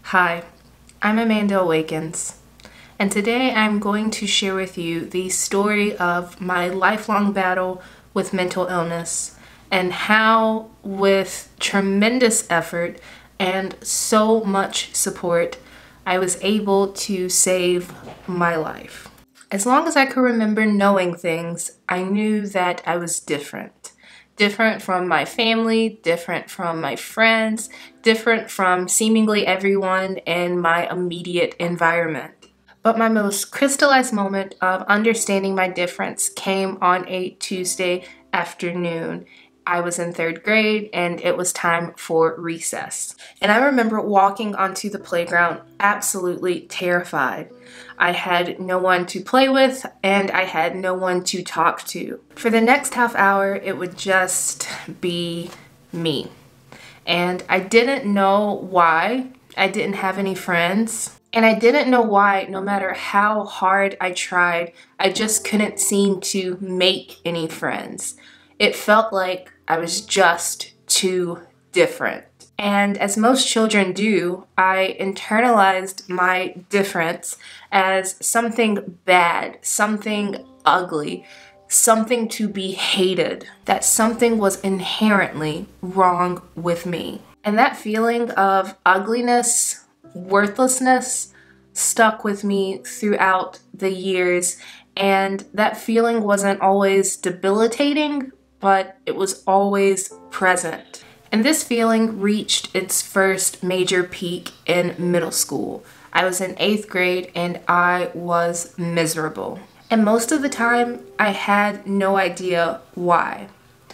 Hi, I'm Amanda Awakens, and today I'm going to share with you the story of my lifelong battle with mental illness and how, with tremendous effort and so much support, I was able to save my life. As long as I could remember knowing things, I knew that I was different. Different from my family, different from my friends, different from seemingly everyone in my immediate environment. But my most crystallized moment of understanding my difference came on a Tuesday afternoon. I was in third grade and it was time for recess. And I remember walking onto the playground absolutely terrified. I had no one to play with and I had no one to talk to. For the next half hour, it would just be me. And I didn't know why I didn't have any friends. And I didn't know why, no matter how hard I tried, I just couldn't seem to make any friends. It felt like I was just too different. And as most children do, I internalized my difference as something bad, something ugly, something to be hated, that something was inherently wrong with me. And that feeling of ugliness, worthlessness, stuck with me throughout the years. And that feeling wasn't always debilitating, but it was always present. And this feeling reached its first major peak in middle school. I was in 8th grade and I was miserable. And most of the time, I had no idea why.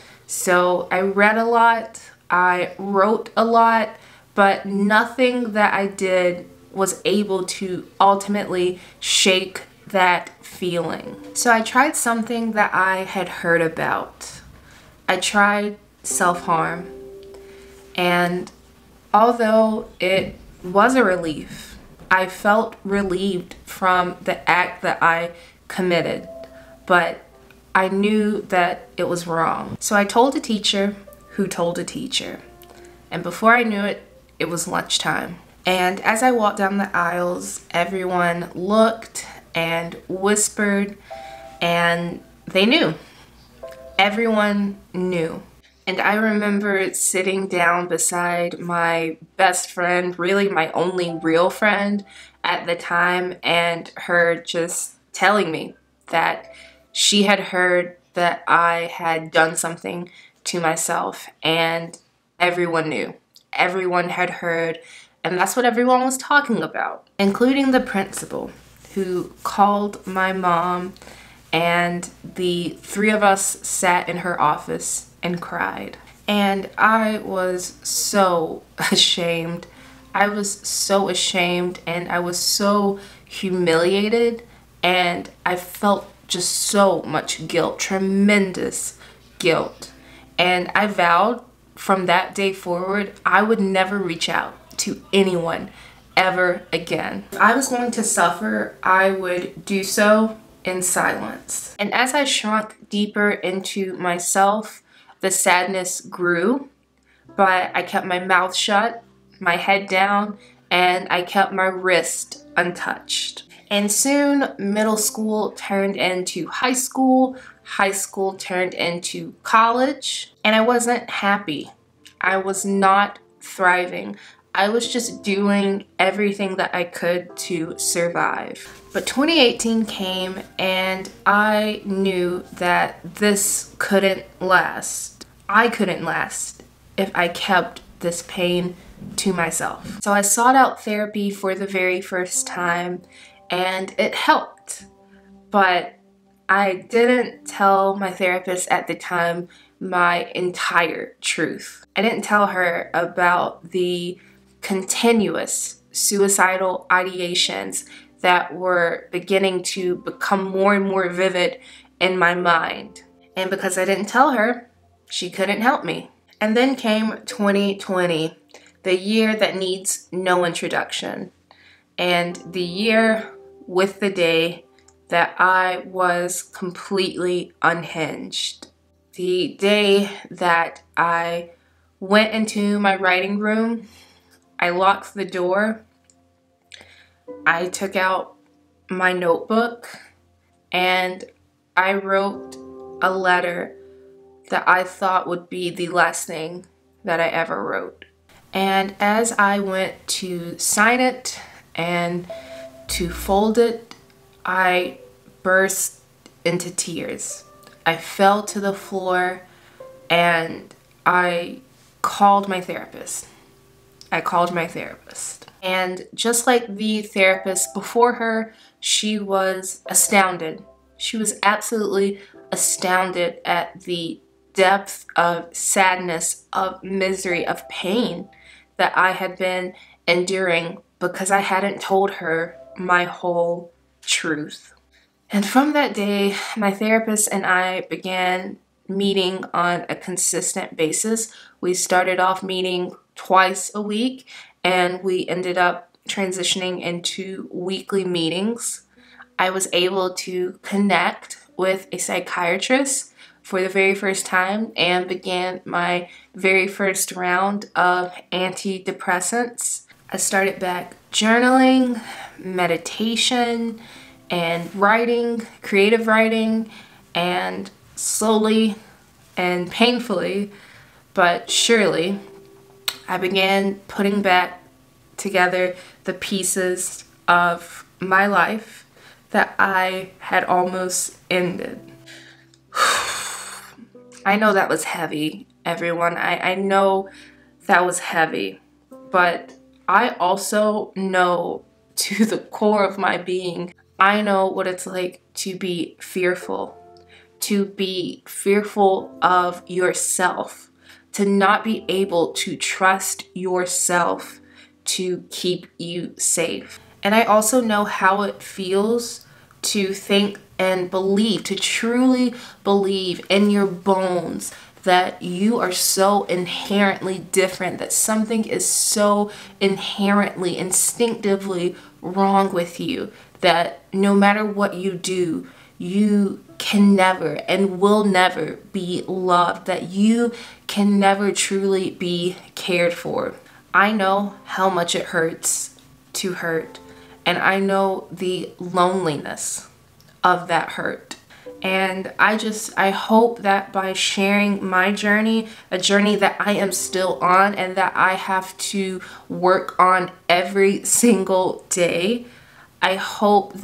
So I read a lot, I wrote a lot, but nothing that I did was able to ultimately shake that feeling. So I tried something that I had heard about. I tried self-harm. And although it was a relief, I felt relieved from the act that I committed, but I knew that it was wrong. So I told a teacher who told a teacher. And before I knew it, it was lunchtime. And as I walked down the aisles, everyone looked and whispered, and they knew. Everyone knew. And I remember sitting down beside my best friend, really my only real friend at the time, and her just telling me that she had heard that I had done something to myself, and everyone knew. Everyone had heard, and that's what everyone was talking about, including the principal, who called my mom, and the three of us sat in her office and cried. And I was so ashamed. I was so ashamed and I was so humiliated, and I felt just so much guilt, tremendous guilt. And I vowed from that day forward, I would never reach out to anyone ever again. If I was going to suffer, I would do so in silence. And as I shrunk deeper into myself, the sadness grew, but I kept my mouth shut, my head down, and I kept my wrist untouched. And soon middle school turned into high school turned into college, and I wasn't happy. I was not thriving. I was just doing everything that I could to survive. But 2018 came and I knew that this couldn't last. I couldn't last if I kept this pain to myself. So I sought out therapy for the very first time and it helped. But I didn't tell my therapist at the time my entire truth. I didn't tell her about the continuous suicidal ideations that were beginning to become more and more vivid in my mind. And because I didn't tell her, she couldn't help me. And then came 2020, the year that needs no introduction, and the year with the day that I was completely unhinged. The day that I went into my writing room, I locked the door, I took out my notebook and I wrote a letter that I thought would be the last thing that I ever wrote. And as I went to sign it and to fold it, I burst into tears. I fell to the floor and I called my therapist. And just like the therapist before her, she was astounded. She was absolutely astounded at the depth of sadness, of misery, of pain that I had been enduring because I hadn't told her my whole truth. And from that day, my therapist and I began meeting on a consistent basis. We started off meeting twice a week, and we ended up transitioning into weekly meetings. I was able to connect with a psychiatrist for the very first time and began my very first round of antidepressants. I started back journaling, meditation, and writing, creative writing, and slowly and painfully, but surely, I began putting back together the pieces of my life that I had almost ended. I know that was heavy, everyone. I know that was heavy, but I also know to the core of my being, I know what it's like to be fearful of yourself, to not be able to trust yourself to keep you safe. And I also know how it feels to think and believe, to truly believe in your bones that you are so inherently different, that something is so inherently, instinctively wrong with you, that no matter what you do, you can never and will never be loved, that you can never truly be cared for. I know how much it hurts to hurt, and I know the loneliness of that hurt. And I hope that by sharing my journey, a journey that I am still on and that I have to work on every single day, I hope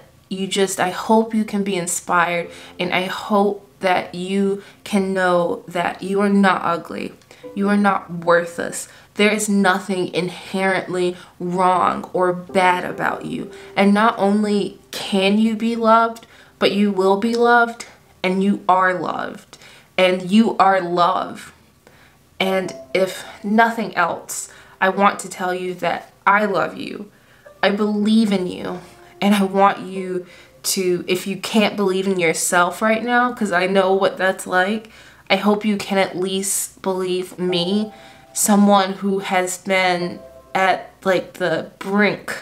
you can be inspired, and I hope that you can know that you are not ugly. You are not worthless. There is nothing inherently wrong or bad about you. And not only can you be loved, but you will be loved, and you are loved, and you are love. And if nothing else, I want to tell you that I love you. I believe in you. And I want you to, if you can't believe in yourself right now, because I know what that's like, I hope you can at least believe me, someone who has been at like the brink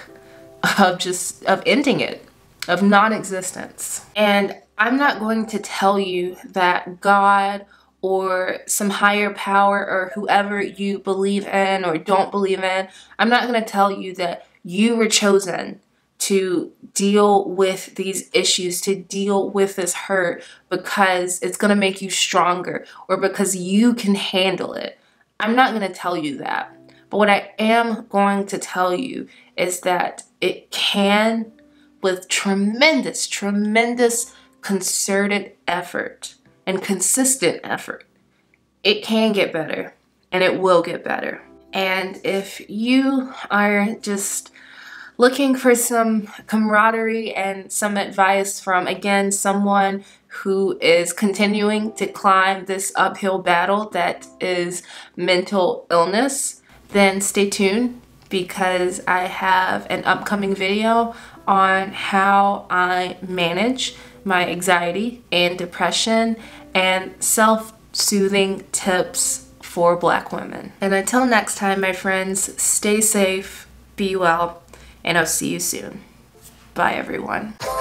of ending it, of non-existence. And I'm not going to tell you that God or some higher power or whoever you believe in or don't believe in, I'm not going to tell you that you were chosen to deal with these issues, to deal with this hurt because it's going to make you stronger or because you can handle it. I'm not going to tell you that. But what I am going to tell you is that it can, with tremendous, tremendous concerted effort and consistent effort, it can get better, and it will get better. And if you are just looking for some camaraderie and some advice from, again, someone who is continuing to climb this uphill battle that is mental illness, then stay tuned, because I have an upcoming video on how I manage my anxiety and depression and self-soothing tips for Black women. And until next time, my friends, stay safe, be well, and I'll see you soon. Bye, everyone.